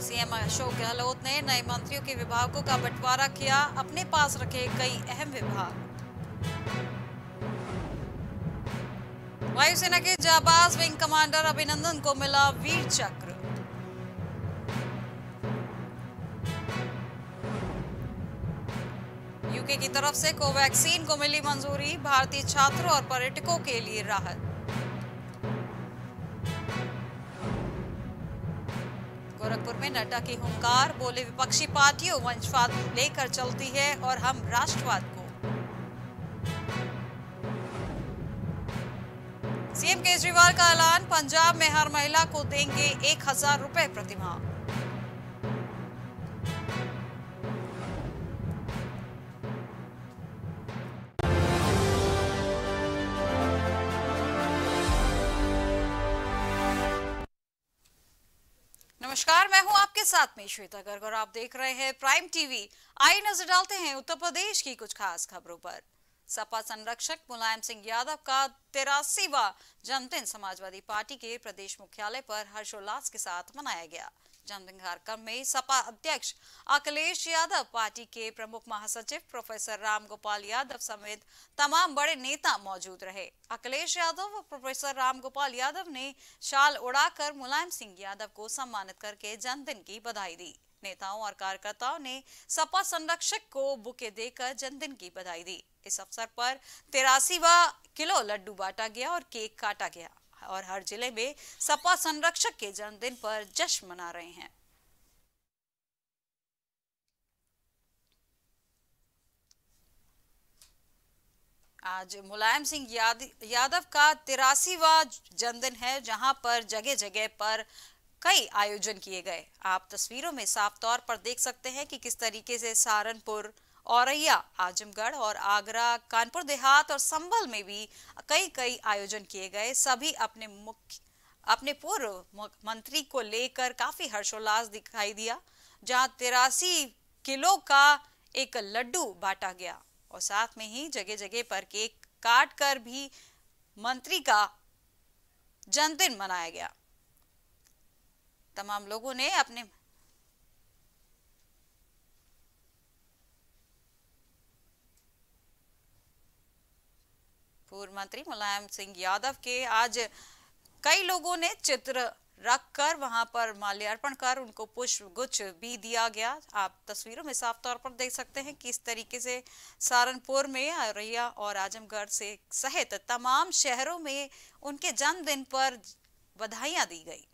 CM Ashok Gehlot ने नए मंत्रियों के विभागों का बंटवारा किया, अपने पास रखे कई अहम विभाग। वायुसेना के जाबाज विंग कमांडर अभिनंदन को मिला वीर चक्र। यूके की तरफ से कोवैक्सीन को मिली मंजूरी, भारतीय छात्रों और पर्यटकों के लिए राहत। गोरखपुर में नड्डा की हुंकार, बोले विपक्षी पार्टियों वंशवाद लेकर चलती है और हम राष्ट्रवाद को। सीएम केजरीवाल का ऐलान, पंजाब में हर महिला को देंगे 1000 रुपए प्रतिमाह। नमस्कार, मैं हूं आपके साथ में श्वेता गर्ग और आप देख रहे हैं प्राइम टीवी। आइए नजर डालते हैं उत्तर प्रदेश की कुछ खास खबरों पर। सपा संरक्षक मुलायम सिंह यादव का 83वां जन्मदिन समाजवादी पार्टी के प्रदेश मुख्यालय पर हर्षोल्लास के साथ मनाया गया। जन्मदिन कार्यक्रम में सपा अध्यक्ष अखिलेश यादव, पार्टी के प्रमुख महासचिव प्रोफेसर राम गोपाल यादव समेत तमाम बड़े नेता मौजूद रहे। अखिलेश यादव और प्रोफेसर राम गोपाल यादव ने शाल उड़ाकर मुलायम सिंह यादव को सम्मानित करके जन्मदिन की बधाई दी। नेताओं और कार्यकर्ताओं ने सपा संरक्षक को बुके देकर जन्मदिन की बधाई दी। इस अवसर पर 83वां किलो लड्डू बांटा गया और केक काटा गया और हर जिले में सपा संरक्षक के जन्मदिन पर जश्न मना रहे हैं। आज मुलायम सिंह यादव का 83वां जन्मदिन है, जहां पर जगह जगह पर कई आयोजन किए गए। आप तस्वीरों में साफ तौर पर देख सकते हैं कि किस तरीके से सहारनपुर, औरैया, आजमगढ़ और आगरा, कानपुर देहात और संभल में भी कई आयोजन किए गए। सभी अपने पूर्व मंत्री को लेकर काफी हर्षोल्लास दिखाई दिया, जहां 83 किलो का एक लड्डू बांटा गया और साथ में ही जगह जगह पर केक काट कर भी मंत्री का जन्मदिन मनाया गया। तमाम लोगों ने अपने पूर्व मंत्री मुलायम सिंह यादव के आज कई लोगों ने चित्र रखकर वहां पर माल्यार्पण कर उनको पुष्प गुच्छ भी दिया गया। आप तस्वीरों में साफ तौर पर देख सकते हैं कि इस तरीके से सहारनपुर में, औरैया और आजमगढ़ से सहित तमाम शहरों में उनके जन्मदिन पर बधाइयां दी गई।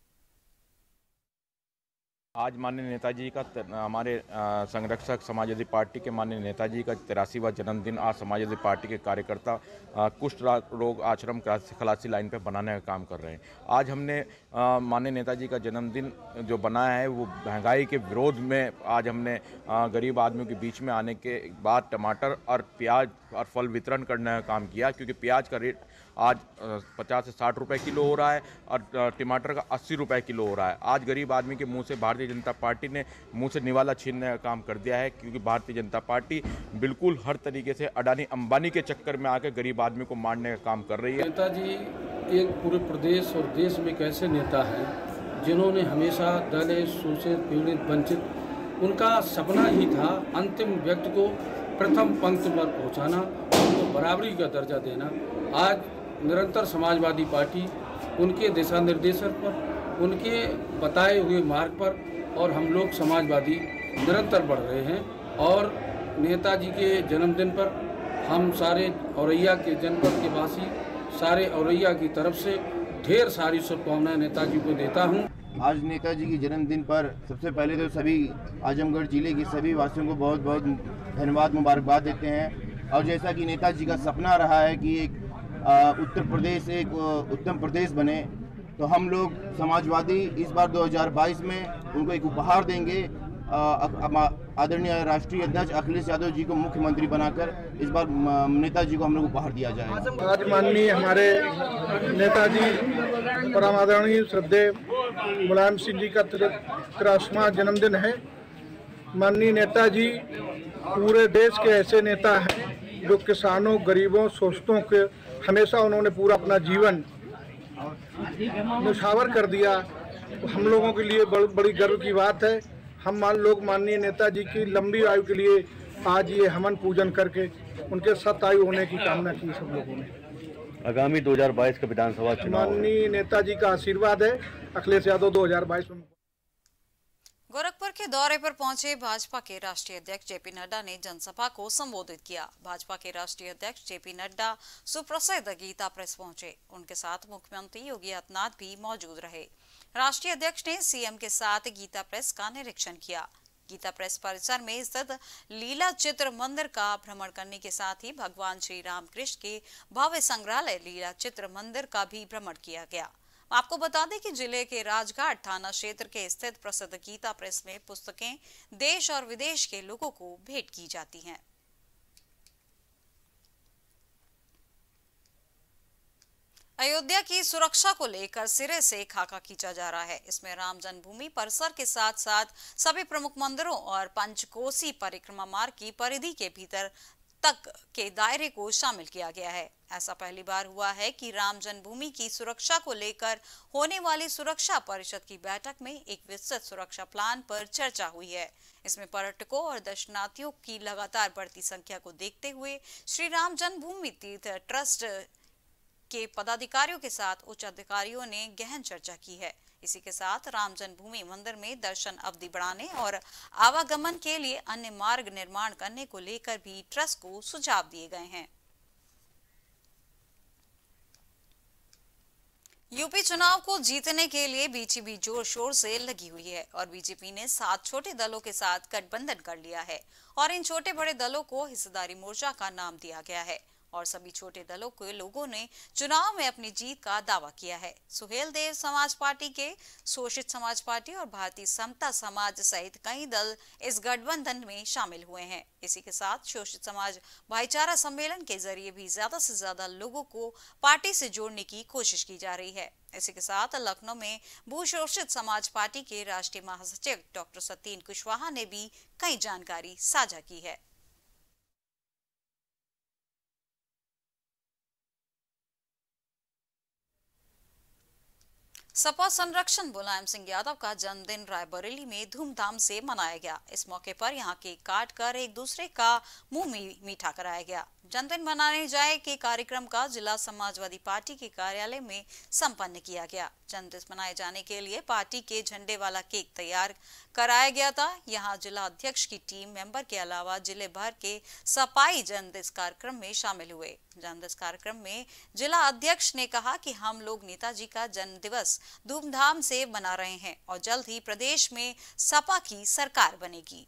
आज माननीय नेताजी का, हमारे संरक्षक समाजवादी पार्टी के माननीय नेताजी का 83वां जन्मदिन आज समाजवादी पार्टी के कार्यकर्ता कुष्ठ रोग आश्रम खलासी लाइन पे बनाने का काम कर रहे हैं। आज हमने माननीय नेताजी का जन्मदिन जो बनाया है वो महंगाई के विरोध में आज हमने गरीब आदमियों के बीच में आने के बाद टमाटर और प्याज और फल वितरण करने का काम किया, क्योंकि प्याज का रेट आज 50 से 60 रुपए किलो हो रहा है और टमाटर का 80 रुपए किलो हो रहा है। आज गरीब आदमी के मुंह से भारतीय जनता पार्टी ने मुंह से निवाला छीनने का काम कर दिया है, क्योंकि भारतीय जनता पार्टी बिल्कुल हर तरीके से अडानी अंबानी के चक्कर में आकर गरीब आदमी को मारने का काम कर रही है। नेताजी एक पूरे प्रदेश और देश में एक ऐसे नेता हैं जिन्होंने हमेशा दलित, शोषित, पीड़ित, वंचित, उनका सपना ही था अंतिम व्यक्ति को प्रथम पंक्ति पर पहुंचाना, उनको बराबरी का दर्जा देना। आज निरंतर समाजवादी पार्टी उनके दिशा निर्देशन पर, उनके बताए हुए मार्ग पर और हम लोग समाजवादी निरंतर बढ़ रहे हैं। और नेताजी के जन्मदिन पर हम सारे औरैया के जनपद के वासी, सारे औरैया की तरफ से ढेर सारी शुभकामनाएं नेताजी को देता हूं। आज नेताजी के जन्मदिन पर सबसे पहले तो सभी आजमगढ़ जिले के सभी वासियों को बहुत बहुत धन्यवाद, मुबारकबाद देते हैं। और जैसा कि नेताजी का सपना रहा है कि एक उत्तर प्रदेश एक उत्तम प्रदेश बने, तो हम लोग समाजवादी इस बार 2022 में उनको एक उपहार देंगे। आदरणीय राष्ट्रीय अध्यक्ष अखिलेश यादव जी को मुख्यमंत्री बनाकर इस बार नेताजी को हम लोग उपहार दिया जाएगा। आज माननीय हमारे नेताजी परम आदरणीय श्रद्धेय मुलायम सिंह जी का 83वां जन्मदिन है। माननीय नेताजी पूरे देश के ऐसे नेता हैं जो किसानों, गरीबों, शोषितों के हमेशा उन्होंने पूरा अपना जीवन न्यौछावर कर दिया। हम लोगों के लिए बड़ी गर्व की बात है। हम लोग माननीय नेताजी की लंबी आयु के लिए आज ये हवन पूजन करके उनके शतायु होने की कामना की सब लोगों ने। आगामी 2022 का विधानसभा चुनाव माननीय नेताजी का आशीर्वाद है। अखिलेश यादव 2022 में। गोरखपुर के दौरे पर पहुंचे भाजपा के राष्ट्रीय अध्यक्ष जेपी नड्डा ने जनसभा को संबोधित किया। भाजपा के राष्ट्रीय अध्यक्ष जेपी नड्डा सुप्रसिद्ध गीता प्रेस पहुंचे। उनके साथ मुख्यमंत्री योगी आदित्यनाथ भी मौजूद रहे। राष्ट्रीय अध्यक्ष ने सीएम के साथ गीता प्रेस का निरीक्षण किया। गीता प्रेस परिसर में स्थित लीला चित्र मंदिर का भ्रमण करने के साथ ही भगवान श्री रामकृष्ण के भव्य संग्रहालय लीला चित्र मंदिर का भी भ्रमण किया गया। आपको बता दें कि जिले के राजघाट थाना क्षेत्र के स्थित प्रसिद्ध गीता प्रेस में पुस्तकें देश और विदेश के लोगों को भेंट की जाती हैं। अयोध्या की सुरक्षा को लेकर सिरे से खाका खींचा जा रहा है। इसमें राम जन्मभूमि परिसर के साथ साथ सभी प्रमुख मंदिरों और पंचकोसी परिक्रमा मार्ग की परिधि के भीतर तक के दायरे को शामिल किया गया है। ऐसा पहली बार हुआ है कि राम जन्मभूमि की सुरक्षा को लेकर होने वाली सुरक्षा परिषद की बैठक में एक विस्तृत सुरक्षा प्लान पर चर्चा हुई है। इसमें पर्यटकों और दर्शनार्थियों की लगातार बढ़ती संख्या को देखते हुए श्री राम जन्मभूमि तीर्थ ट्रस्ट के पदाधिकारियों के साथ उच्च अधिकारियों ने गहन चर्चा की है। इसी के साथ राम जन्मभूमि मंदिर में दर्शन अवधि बढ़ाने और आवागमन के लिए अन्य मार्ग निर्माण करने को लेकर भी ट्रस्ट को सुझाव दिए गए हैं। यूपी चुनाव को जीतने के लिए बीजेपी जोर शोर से लगी हुई है और बीजेपी ने 7 छोटे दलों के साथ गठबंधन कर लिया है और इन छोटे बड़े दलों को हिस्सेदारी मोर्चा का नाम दिया गया है और सभी छोटे दलों के लोगों ने चुनाव में अपनी जीत का दावा किया है। सुहेल देव समाज पार्टी के शोषित समाज पार्टी और भारतीय समता समाज सहित कई दल इस गठबंधन में शामिल हुए हैं। इसी के साथ शोषित समाज भाईचारा सम्मेलन के जरिए भी ज्यादा से ज्यादा लोगों को पार्टी से जोड़ने की कोशिश की जा रही है। इसी के साथ लखनऊ में भूशोषित समाज पार्टी के राष्ट्रीय महासचिव डॉक्टर सतीन कुशवाहा ने भी कई जानकारी साझा की है। सपा संरक्षण मुलायम सिंह यादव का जन्मदिन रायबरेली में धूमधाम से मनाया गया। इस मौके पर यहां केक काट कर एक दूसरे का मुंह मीठा कराया गया। जन्मदिन मनाने जाए के कार्यक्रम का जिला समाजवादी पार्टी के कार्यालय में संपन्न किया गया। जन्मदिन मनाए जाने के लिए पार्टी के झंडे वाला केक तैयार कराया गया था। यहां जिला अध्यक्ष की टीम मेंबर के अलावा जिले भर के सपाई जन्मदिन कार्यक्रम में शामिल हुए। जन्मदिन कार्यक्रम में जिला अध्यक्ष ने कहा कि हम लोग नेताजी का जन्म दिवस धूमधाम से मना रहे हैं और जल्द ही प्रदेश में सपा की सरकार बनेगी।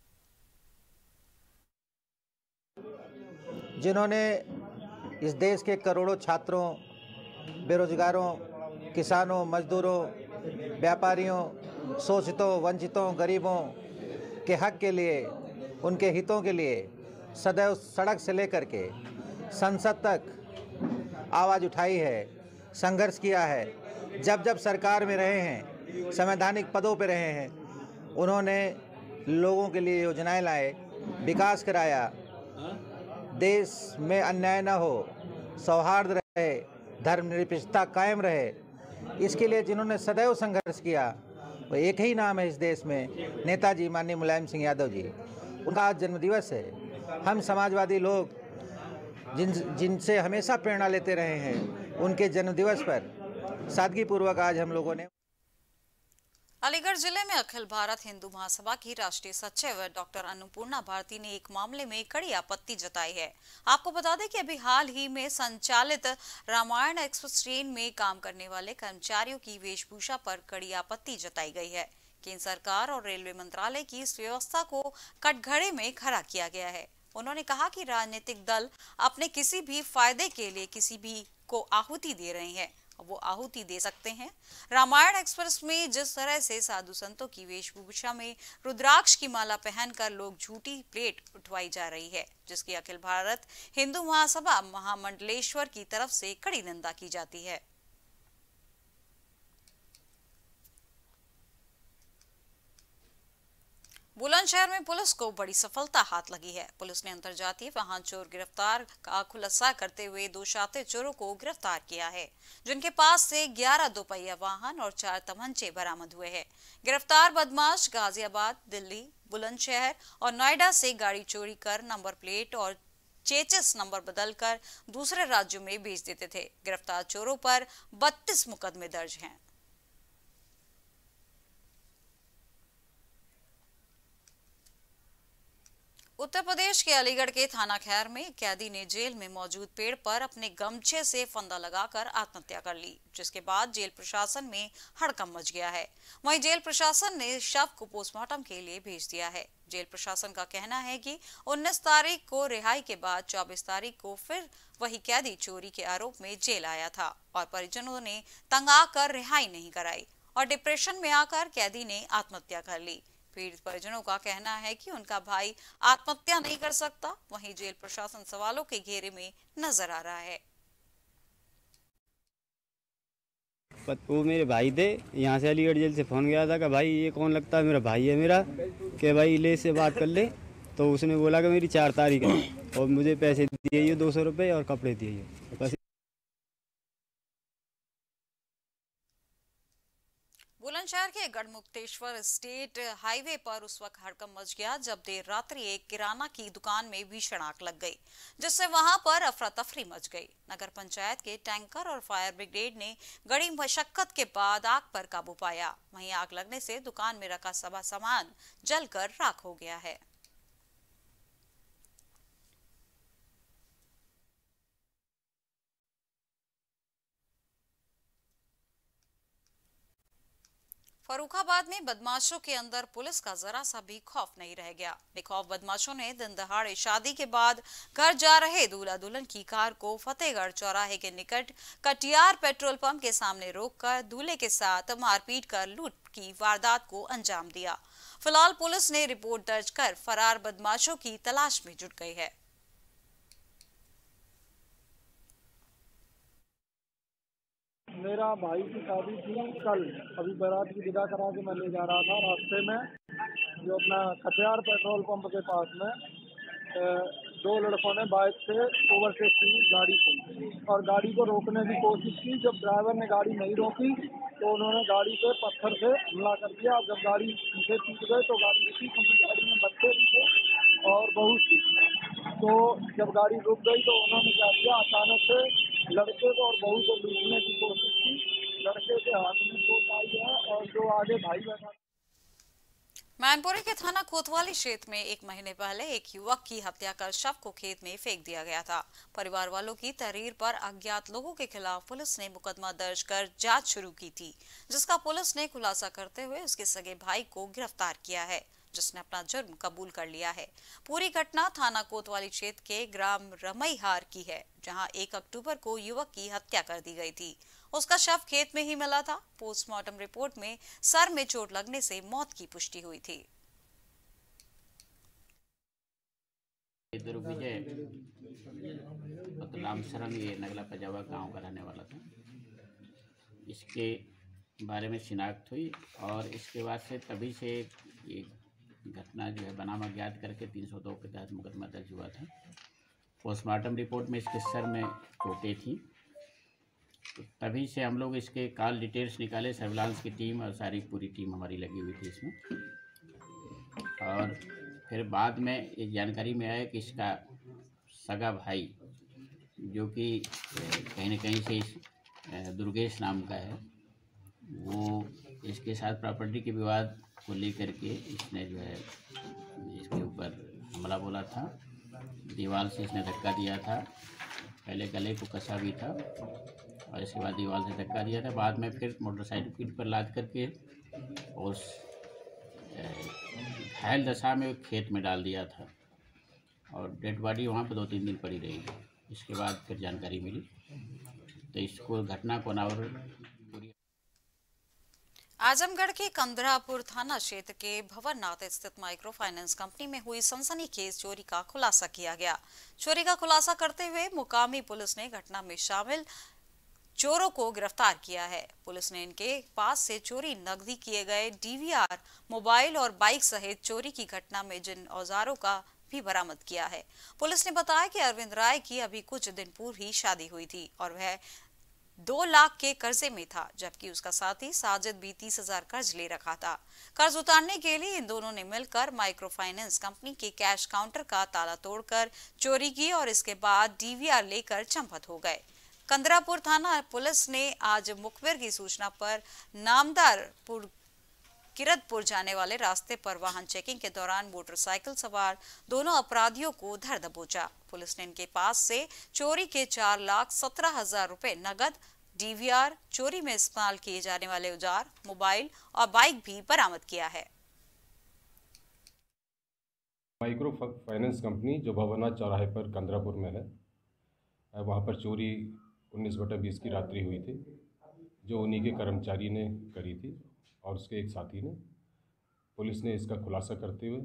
जिन्होंने इस देश के करोड़ों छात्रों, बेरोजगारों, किसानों, मजदूरों, व्यापारियों, शोषितों, वंचितों, गरीबों के हक के लिए, उनके हितों के लिए सदैव सड़क से लेकर के संसद तक आवाज़ उठाई है, संघर्ष किया है। जब जब सरकार में रहे हैं, संवैधानिक पदों पर रहे हैं, उन्होंने लोगों के लिए योजनाएं लाए, विकास कराया, देश में अन्याय न हो, सौहार्द रहे, धर्मनिरपेक्षता कायम रहे, इसके लिए जिन्होंने सदैव संघर्ष किया वो एक ही नाम है इस देश में, नेताजी माननीय मुलायम सिंह यादव जी। उनका आज जन्मदिवस है। हम समाजवादी लोग जिनसे हमेशा प्रेरणा लेते रहे हैं, उनके जन्मदिवस पर सादगीपूर्वक आज हम लोगों ने। अलीगढ़ जिले में अखिल भारत हिंदू महासभा की राष्ट्रीय सचिव डॉक्टर अन्नपूर्णा भारती ने एक मामले में कड़ी आपत्ति जताई है। आपको बता दें कि अभी हाल ही में संचालित रामायण एक्सप्रेस ट्रेन में काम करने वाले कर्मचारियों की वेशभूषा पर कड़ी आपत्ति जताई गई है। केंद्र सरकार और रेलवे मंत्रालय की इस व्यवस्था को कटघरे में खड़ा किया गया है। उन्होंने कहा कि राजनीतिक दल अपने किसी भी फायदे के लिए किसी भी को आहुति दे रहे हैं, वो आहुति दे सकते हैं। रामायण एक्सप्रेस में जिस तरह से साधु संतों की वेशभूषा में रुद्राक्ष की माला पहनकर लोग झूठी प्लेट उठवाई जा रही है, जिसकी अखिल भारत हिंदू महासभा महामंडलेश्वर की तरफ से कड़ी निंदा की जाती है। बुलंदशहर में पुलिस को बड़ी सफलता हाथ लगी है। पुलिस ने अंतरजातीय वाहन चोर गिरफ्तार का खुलासा करते हुए 2 शातिर चोरों को गिरफ्तार किया है, जिनके पास से 11 दोपहिया वाहन और 4 तमंचे बरामद हुए हैं। गिरफ्तार बदमाश गाजियाबाद, दिल्ली, बुलंदशहर और नोएडा से गाड़ी चोरी कर नंबर प्लेट और चेचिस नंबर बदलकर दूसरे राज्यों में भेज देते थे। गिरफ्तार चोरों पर 32 मुकदमे दर्ज हैं। उत्तर प्रदेश के अलीगढ़ के थाना खैर में कैदी ने जेल में मौजूद पेड़ पर अपने गमछे से फंदा लगाकर आत्महत्या कर ली, जिसके बाद जेल प्रशासन में हड़कंप मच गया है। वहीं जेल प्रशासन ने शव को पोस्टमार्टम के लिए भेज दिया है। जेल प्रशासन का कहना है कि 19 तारीख को रिहाई के बाद 24 तारीख को फिर वही कैदी चोरी के आरोप में जेल आया था और परिजनों ने तंग आकर रिहाई नहीं कराई और डिप्रेशन में आकर कैदी ने आत्महत्या कर ली। पीड़ित परिजनों का कहना है कि उनका भाई आत्महत्या नहीं कर सकता। वहीं जेल प्रशासन सवालों के घेरे में नजर आ रहा है। वो मेरे भाई थे, यहाँ से अलीगढ़ जेल से फोन गया था कि भाई ये कौन लगता है, मेरा भाई है मेरा, कि भाई ले से बात कर ले। तो उसने बोला कि मेरी 4 तारीख है और मुझे पैसे दिए 200 रुपये और कपड़े दिए। बस बुलंदशहर के गढ़मुक्तेश्वर स्टेट हाईवे पर उस वक्त हड़कंप मच गया जब देर रात्रि एक किराना की दुकान में भीषण आग लग गई, जिससे वहां पर अफरा तफरी मच गई। नगर पंचायत के टैंकर और फायर ब्रिगेड ने कड़ी मशक्कत के बाद आग पर काबू पाया। वहीं आग लगने से दुकान में रखा सब सामान जलकर राख हो गया है। फर्रुखाबाद में बदमाशों के अंदर पुलिस का जरा सा भी खौफ नहीं रह गया। बेखौफ बदमाशों ने दिन दहाड़े शादी के बाद घर जा रहे दूल्हा दुल्हन की कार को फतेहगढ़ चौराहे के निकट कटियार पेट्रोल पंप के सामने रोककर दूल्हे के साथ मारपीट कर लूट की वारदात को अंजाम दिया। फिलहाल पुलिस ने रिपोर्ट दर्ज कर फरार बदमाशों की तलाश में जुट गई है। मेरा भाई की शादी थी कल, अभी बारात की विदा करा के मैं ले जा रहा था। रास्ते में जो अपना कटियार पेट्रोल पंप के पास में 2 लड़कों ने बाइक से ओवरटेक की गाड़ी को और गाड़ी को रोकने की कोशिश की। जब ड्राइवर ने गाड़ी नहीं रोकी तो उन्होंने गाड़ी पे पत्थर से हमला कर दिया। अब जब गाड़ी पीछे टूट गए तो गाड़ी रुकी, क्योंकि गाड़ी में बच्चे भी थे और बहू थी। तो जब गाड़ी रुक गई तो उन्होंने क्या किया, अचानक से लड़के को और बहू को लूटने की कोशिश की। लड़के के हाथ में चोट आई है और जो आगे भाई बैठा। मैनपुरी के थाना कोतवाली क्षेत्र में 1 महीने पहले एक युवक की हत्या कर शव को खेत में फेंक दिया गया था। परिवार वालों की तहरीर पर अज्ञात लोगों के खिलाफ पुलिस ने मुकदमा दर्ज कर जांच शुरू की थी, जिसका पुलिस ने खुलासा करते हुए उसके सगे भाई को गिरफ्तार किया है, जिसने अपना जुर्म कबूल कर लिया है। पूरी घटना थाना कोतवाली क्षेत्र के ग्राम रमईहार की है, जहां 1 अक्टूबर को युवक की हत्या कर दी गई थी। उसका शव खेत में ही मिला था। पोस्टमार्टम रिपोर्ट में सर में चोट लगने से मौत की पुष्टि हुई थी। विजय रामशरण ये नगला पजावा गांव का रहने वाला था। इसके बारे में शिनाख्त हुई और इसके बाद से तभी से ये घटना जो है बनाम अज्ञात करके 302 के तहत मुकदमा दर्ज हुआ था। पोस्टमार्टम रिपोर्ट में इसके सर में चोटें थी, तो तभी से हम लोग इसके कॉल डिटेल्स निकाले। सर्विलांस की टीम और सारी पूरी टीम हमारी लगी हुई थी इसमें। और फिर बाद में ये जानकारी में आया कि इसका सगा भाई, जो कि कहीं न कहीं से दुर्गेश नाम का है, वो इसके साथ प्रॉपर्टी के विवाद को लेकर के इसने जो है इसके ऊपर हमला बोला था। दीवार से इसने धक्का दिया था, पहले गले को कसा भी था और इसके बाद दीवार से धक्का दिया था। बाद में फिर मोटरसाइकिल पर लाद करके उस घायल दशा में खेत में डाल दिया था और डेड बॉडी वहाँ पर 2-3 दिन पड़ी रही। इसके बाद फिर जानकारी मिली तो इसको घटना को अनावर। आजमगढ़ के कंदरापुर थाना क्षेत्र के भवरनाथ स्थित माइक्रो फाइनेंस कंपनी में हुई सनसनीखेज चोरी का खुलासा किया गया। चोरी का खुलासा करते हुए मुकामी पुलिस ने घटना में शामिल चोरों को गिरफ्तार किया है। पुलिस ने इनके पास से चोरी नकदी किए गए डीवीआर, मोबाइल और बाइक सहित चोरी की घटना में जिन औजारों का भी बरामद किया है। पुलिस ने बताया कि अरविंद राय की अभी कुछ दिन पूर्व ही शादी हुई थी और वह 2 लाख के कर्जे में था, जबकि उसका साथी साजिद भी 30,000 कर्ज ले रखा था। कर्ज उतारने के लिए इन दोनों ने मिलकर माइक्रो फाइनेंस कंपनी के कैश काउंटर का ताला तोड़कर चोरी की और इसके बाद डीवीआर लेकर चंपत हो गए। कंदरापुर थाना पुलिस ने आज मुखबिर की सूचना पर नामदारपुर किरतपुर जाने वाले रास्ते पर वाहन चेकिंग के दौरान मोटरसाइकिल सवार दोनों अपराधियों को धर दबोचा। पुलिस ने इनके पास से चोरी के 4,17,000 रुपए नगद, डीवीआर, चोरी में इस्तेमाल किए जाने वाले औजार, मोबाइल और बाइक भी बरामद किया है। माइक्रो फाइनेंस कंपनी जो भवनाथ चौराहे पर कंदरापुर में है, वहाँ पर चोरी 19/20 की रात्रि हुई थी, जो उन्हीं के कर्मचारी ने करी थी और उसके एक साथी ने। पुलिस ने इसका खुलासा करते हुए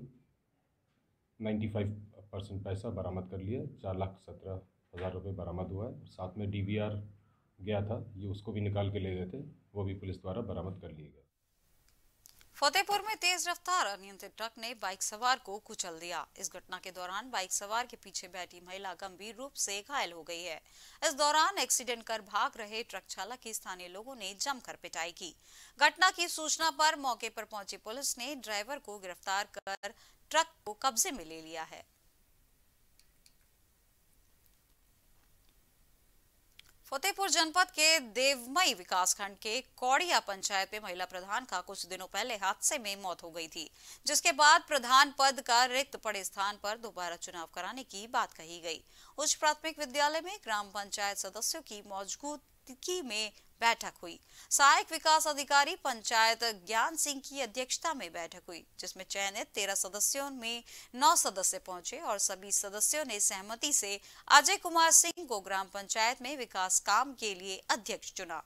95% पैसा बरामद कर लिया। 4,17,000 रुपये बरामद हुआ है। साथ में डीवीआर गया था, ये उसको भी निकाल के ले गए थे, वो भी पुलिस द्वारा बरामद कर लिए गए। फतेहपुर में तेज रफ्तार अनियंत्रित ट्रक ने बाइक सवार को कुचल दिया। इस घटना के दौरान बाइक सवार के पीछे बैठी महिला गंभीर रूप से घायल हो गई है। इस दौरान एक्सीडेंट कर भाग रहे ट्रक चालक की स्थानीय लोगों ने जमकर पिटाई की। घटना की सूचना पर मौके पर पहुंची पुलिस ने ड्राइवर को गिरफ्तार कर ट्रक को कब्जे में ले लिया है। फतेहपुर जनपद के देवमई विकासखंड के कौड़िया पंचायत में महिला प्रधान का कुछ दिनों पहले हादसे में मौत हो गई थी, जिसके बाद प्रधान पद का रिक्त पड़े स्थान पर दोबारा चुनाव कराने की बात कही गई। उच्च प्राथमिक विद्यालय में ग्राम पंचायत सदस्यों की मौजूदगी में बैठक हुई। सहायक विकास अधिकारी पंचायत ज्ञान सिंह की अध्यक्षता में बैठक हुई, जिसमें चयनित 13 सदस्यों में 9 सदस्य पहुंचे और सभी सदस्यों ने सहमति से अजय कुमार सिंह को ग्राम पंचायत में विकास काम के लिए अध्यक्ष चुना।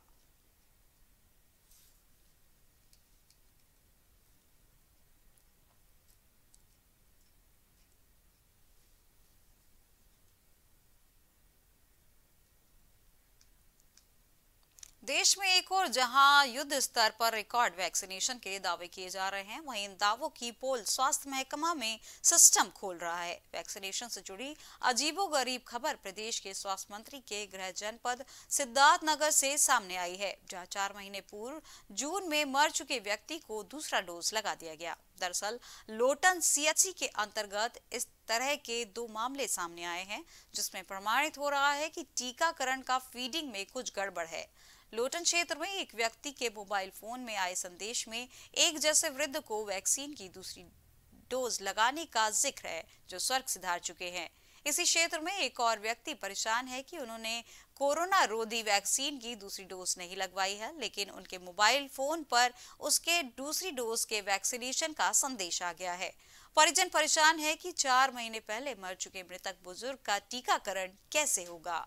देश में एक और जहां युद्ध स्तर पर रिकॉर्ड वैक्सीनेशन के दावे किए जा रहे हैं, वहीं इन दावों की पोल स्वास्थ्य महकमा में सिस्टम खोल रहा है। वैक्सीनेशन से जुड़ी अजीबोगरीब खबर प्रदेश के स्वास्थ्य मंत्री के गृह जनपद सिद्धार्थनगर से सामने आई है, जहां 4 महीने पूर्व जून में मर चुके व्यक्ति को दूसरा डोज लगा दिया गया। दरअसल लोटन सीएचसी के अंतर्गत इस तरह के 2 मामले सामने आए हैं, जिसमें प्रमाणित हो रहा है कि टीकाकरण का फीडिंग में कुछ गड़बड़ है। लोटन क्षेत्र में एक व्यक्ति के मोबाइल फोन में आए संदेश में एक जैसे वृद्ध को वैक्सीन की दूसरी डोज लगाने का जिक्र है, जो स्वर्ग सिधार चुके हैं। इसी क्षेत्र में एक और व्यक्ति परेशान है कि उन्होंने कोरोना रोधी वैक्सीन की दूसरी डोज नहीं लगवाई है, लेकिन उनके मोबाइल फोन पर उसके दूसरी डोज के वैक्सीनेशन का संदेश आ गया है। परिजन परेशान है कि 4 महीने पहले मर चुके मृतक बुजुर्ग का टीकाकरण कैसे होगा।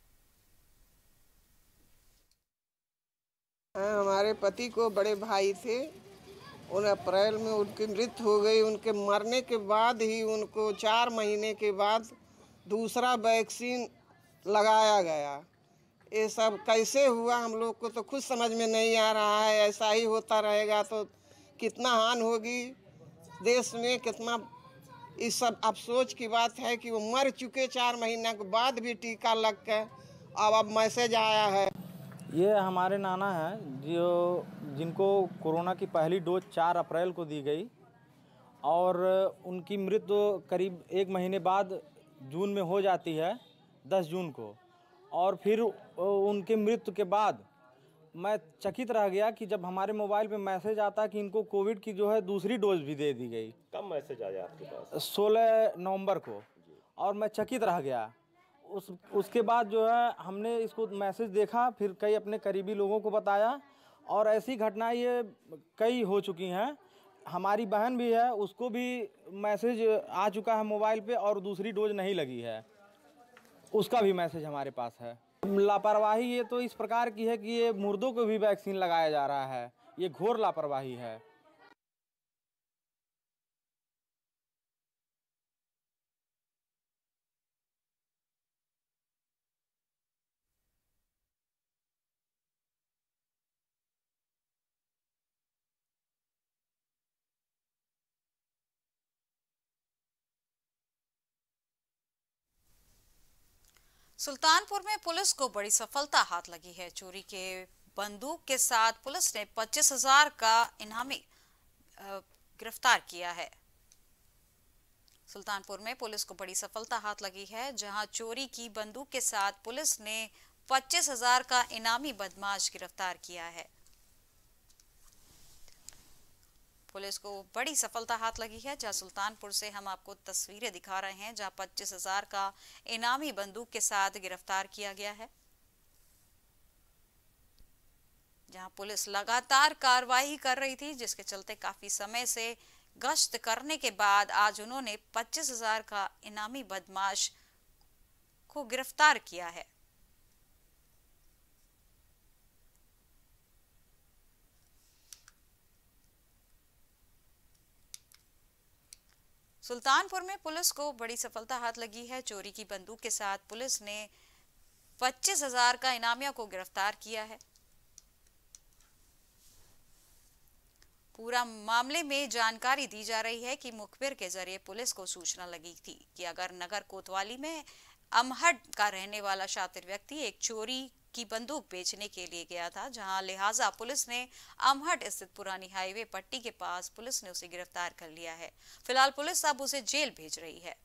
हमारे पति को बड़े भाई थे, उन अप्रैल में उनकी मृत्यु हो गई। उनके मरने के बाद ही उनको 4 महीने के बाद दूसरा वैक्सीन लगाया गया। ये सब कैसे हुआ हम लोग को तो खुद समझ में नहीं आ रहा है। ऐसा ही होता रहेगा तो कितना हानि होगी देश में, कितना इस सब अफसोस की बात है कि वो मर चुके 4 महीने के बाद भी टीका लग के अब मैसेज आया है। ये हमारे नाना हैं जिनको कोरोना की पहली डोज 4 अप्रैल को दी गई और उनकी मृत्यु करीब 1 महीने बाद जून में हो जाती है, 10 जून को। और फिर उनके मृत्यु के बाद मैं चकित रह गया कि जब हमारे मोबाइल पे मैसेज आता कि इनको कोविड की जो है दूसरी डोज भी दे दी गई। कब मैसेज आया आपके पास? 16 नवंबर को। और मैं चकित रह गया। उसके बाद जो है हमने इसको मैसेज देखा, फिर कई अपने करीबी लोगों को बताया और ऐसी घटनाएं ये कई हो चुकी हैं। हमारी बहन भी है, उसको भी मैसेज आ चुका है मोबाइल पे और दूसरी डोज नहीं लगी है, उसका भी मैसेज हमारे पास है। लापरवाही ये तो इस प्रकार की है कि ये मुर्दों को भी वैक्सीन लगाया जा रहा है, ये घोर लापरवाही है। सुल्तानपुर में पुलिस को बड़ी सफलता हाथ लगी है। चोरी के बंदूक के साथ पुलिस ने 25,000 का इनामी गिरफ्तार किया है। सुल्तानपुर में पुलिस को बड़ी सफलता हाथ लगी है, जहां चोरी की बंदूक के साथ पुलिस ने 25,000 का इनामी बदमाश गिरफ्तार किया है। पुलिस को बड़ी सफलता हाथ लगी है, जहां सुल्तानपुर से हम आपको तस्वीरें दिखा रहे हैं, जहां 25,000 का इनामी बंदूक के साथ गिरफ्तार किया गया है। जहां पुलिस लगातार कार्रवाई कर रही थी, जिसके चलते काफी समय से गश्त करने के बाद आज उन्होंने 25,000 का इनामी बदमाश को गिरफ्तार किया है। सुल्तानपुर में पुलिस को बड़ी सफलता हाथ लगी है। चोरी की बंदूक के साथ पुलिस ने 25,000 का इनामिया को गिरफ्तार किया है। पूरा मामले में जानकारी दी जा रही है कि मुखबिर के जरिए पुलिस को सूचना लगी थी कि अगर नगर कोतवाली में अमहट का रहने वाला शातिर व्यक्ति एक चोरी की बंदूक बेचने के लिए गया था, जहां लिहाजा पुलिस ने अमहट स्थित पुरानी हाईवे पट्टी के पास पुलिस ने उसे गिरफ्तार कर लिया है। फिलहाल पुलिस अब उसे जेल भेज रही है।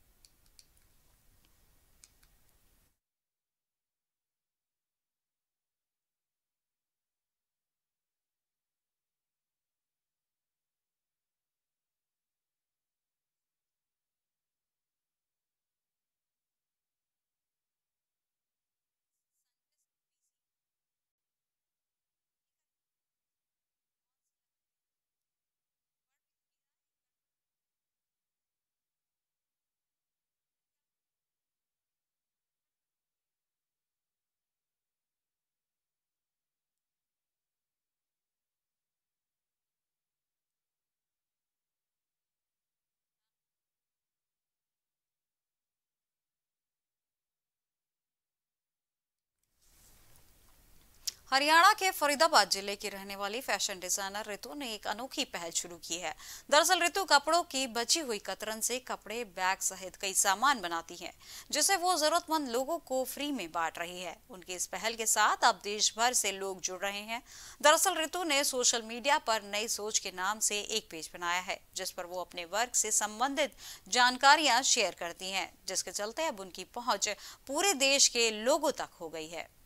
हरियाणा के फरीदाबाद जिले की रहने वाली फैशन डिजाइनर रितु ने एक अनोखी पहल शुरू की है। दरअसल रितु कपड़ों की बची हुई कतरन से कपड़े, बैग सहित कई सामान बनाती हैं, जिसे वो जरूरतमंद लोगों को फ्री में बांट रही है। उनकी इस पहल के साथ अब देश भर से लोग जुड़ रहे हैं। दरअसल रितु ने सोशल मीडिया पर नई सोच के नाम से एक पेज बनाया है, जिस पर वो अपने वर्क से संबंधित जानकारियां शेयर करती हैं, जिसके चलते अब उनकी पहुंच पूरे देश के लोगों तक हो गई है।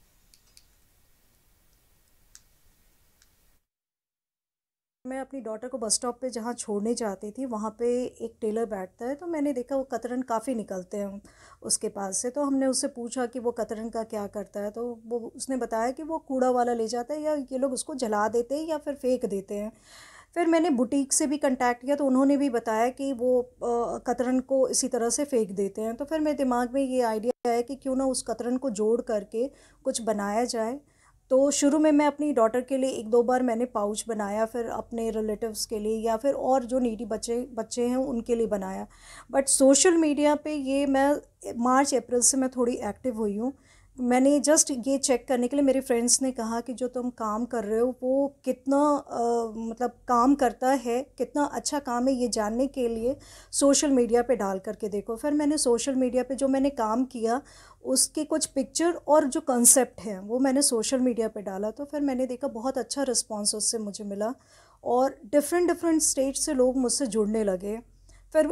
मैं अपनी डॉटर को बस स्टॉप पे जहाँ छोड़ने जाती थी, वहाँ पे एक टेलर बैठता है, तो मैंने देखा वो कतरन काफ़ी निकलते हैं उसके पास से। तो हमने उससे पूछा कि वो कतरन का क्या करता है, तो वो उसने बताया कि वो कूड़ा वाला ले जाता है, या ये लोग उसको जला देते हैं या फिर फेंक देते हैं। फिर मैंने बुटीक से भी कांटेक्ट किया, तो उन्होंने भी बताया कि वो कतरन को इसी तरह से फेंक देते हैं। तो फिर मेरे दिमाग में ये आइडिया आया कि क्यों ना उस कतरन को जोड़ करके कुछ बनाया जाए। तो शुरू में मैं अपनी डॉटर के लिए 1-2 बार मैंने पाउच बनाया, फिर अपने रिलेटिव्स के लिए या फिर और जो नीडी बच्चे हैं उनके लिए बनाया। बट सोशल मीडिया पे ये मैं मार्च अप्रैल से मैं थोड़ी एक्टिव हुई हूँ। मैंने जस्ट ये चेक करने के लिए, मेरे फ्रेंड्स ने कहा कि जो तुम काम कर रहे हो वो कितना मतलब काम करता है, कितना अच्छा काम है, ये जानने के लिए सोशल मीडिया पे डाल करके देखो। फिर मैंने सोशल मीडिया पे जो मैंने काम किया उसके कुछ पिक्चर और जो कंसेप्ट है वो मैंने सोशल मीडिया पे डाला। तो फिर मैंने देखा बहुत अच्छा रिस्पॉन्स उससे मुझे मिला और डिफरेंट स्टेट से लोग मुझसे जुड़ने लगे। फिर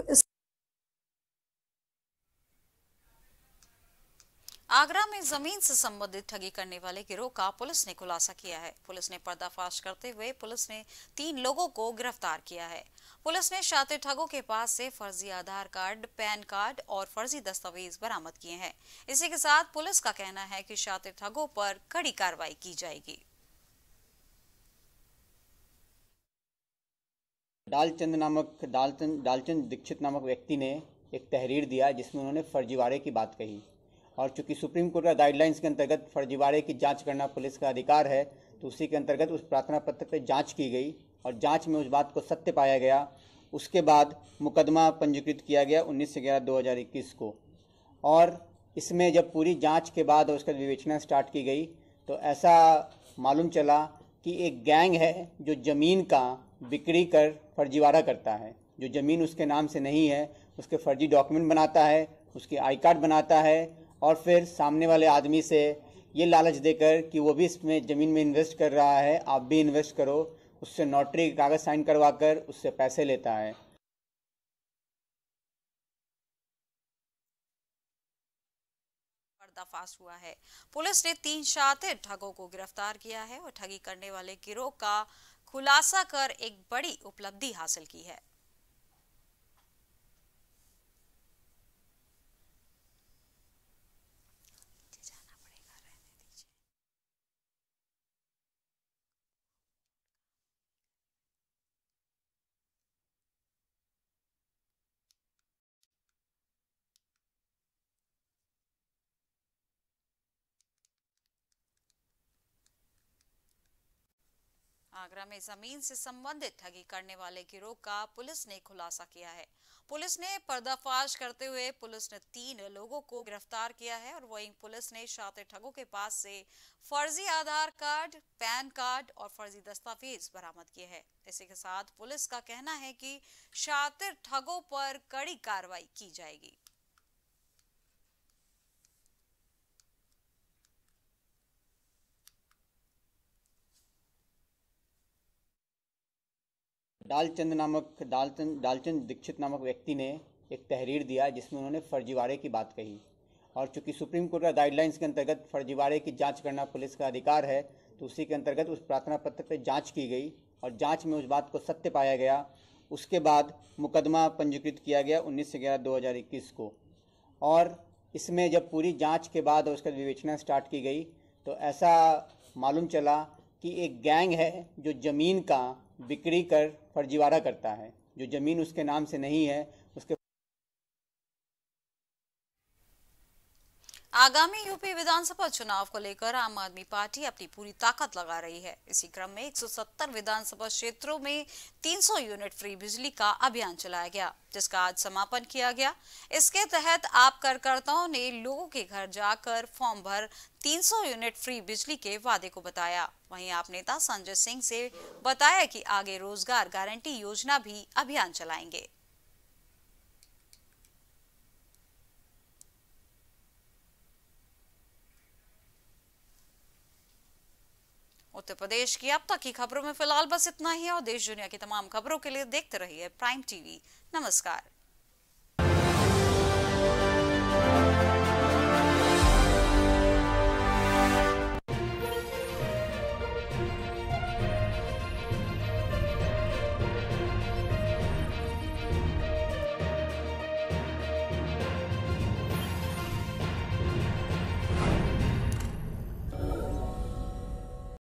आगरा में जमीन से संबंधित ठगी करने वाले गिरोह का पुलिस ने खुलासा किया है। पुलिस ने पर्दाफाश करते हुए पुलिस ने 3 लोगों को गिरफ्तार किया है। पुलिस ने शातिर ठगों के पास से फर्जी आधार कार्ड, पैन कार्ड और फर्जी दस्तावेज बरामद किए हैं। इसी के साथ पुलिस का कहना है कि शातिर ठगों पर कड़ी कार्रवाई की जाएगी। डालचंद दीक्षित नामक व्यक्ति ने एक तहरीर दिया, जिसमें उन्होंने फर्जीवाड़े की बात कही। और चूंकि सुप्रीम कोर्ट का गाइडलाइंस के अंतर्गत फर्जीवाड़े की जांच करना पुलिस का अधिकार है, तो उसी के अंतर्गत उस प्रार्थना पत्र पर जांच की गई और जांच में उस बात को सत्य पाया गया। उसके बाद मुकदमा पंजीकृत किया गया 19/11/2021 को। और इसमें जब पूरी जांच के बाद और उसका विवेचना स्टार्ट की गई, तो ऐसा मालूम चला कि एक गैंग है जो ज़मीन का बिक्री कर फर्जीवाड़ा करता है। जो ज़मीन उसके नाम से नहीं है उसके फर्जी डॉक्यूमेंट बनाता है, उसके आई कार्ड बनाता है और फिर सामने वाले आदमी से ये लालच देकर कि वो भी इसमें ज़मीन में इन्वेस्ट कर रहा है, आप भी इन्वेस्ट करो, उससे नोटरी कागज़ साइन करवाकर उससे पैसे लेता है। पर्दाफाश हुआ है। पुलिस ने 3 शातिर ठगों को गिरफ्तार किया है और ठगी करने वाले गिरोह का खुलासा कर एक बड़ी उपलब्धि हासिल की है। आगरा में जमीन से संबंधित ठगी करने वाले गिरोह का पुलिस ने खुलासा किया है। पुलिस ने पर्दाफाश करते हुए पुलिस ने 3 लोगों को गिरफ्तार किया है और वहीं पुलिस ने शातिर ठगों के पास से फर्जी आधार कार्ड, पैन कार्ड और फर्जी दस्तावेज बरामद किए हैं। इसी के साथ पुलिस का कहना है कि शातिर ठगों पर कड़ी कार्रवाई की जाएगी। डालचंद दीक्षित नामक व्यक्ति ने एक तहरीर दिया जिसमें उन्होंने फर्जीवाड़े की बात कही, और चूंकि सुप्रीम कोर्ट का गाइडलाइंस के अंतर्गत फर्जीवाड़े की जांच करना पुलिस का अधिकार है, तो उसी के अंतर्गत उस प्रार्थना पत्र पर जांच की गई और जांच में उस बात को सत्य पाया गया। उसके बाद मुकदमा पंजीकृत किया गया 19/11/2021 को, और इसमें जब पूरी जाँच के बाद और उसका विवेचना स्टार्ट की गई तो ऐसा मालूम चला कि एक गैंग है जो ज़मीन का बिक्री कर फर्जीवाड़ा करता है, जो ज़मीन उसके नाम से नहीं है उसके। आगामी यूपी विधानसभा चुनाव को लेकर आम आदमी पार्टी अपनी पूरी ताकत लगा रही है। इसी क्रम में 170 विधानसभा क्षेत्रों में 300 यूनिट फ्री बिजली का अभियान चलाया गया, जिसका आज समापन किया गया। इसके तहत आप कार्यकर्ताओं ने लोगों के घर जाकर फॉर्म भर 300 यूनिट फ्री बिजली के वादे को बताया। वहीं आप नेता संजय सिंह से बताया कि आगे रोजगार गारंटी योजना भी अभियान चलाएंगे। उत्तर प्रदेश की अब तक की खबरों में फिलहाल बस इतना ही है और देश दुनिया की तमाम खबरों के लिए देखते रहिए प्राइम टीवी। नमस्कार।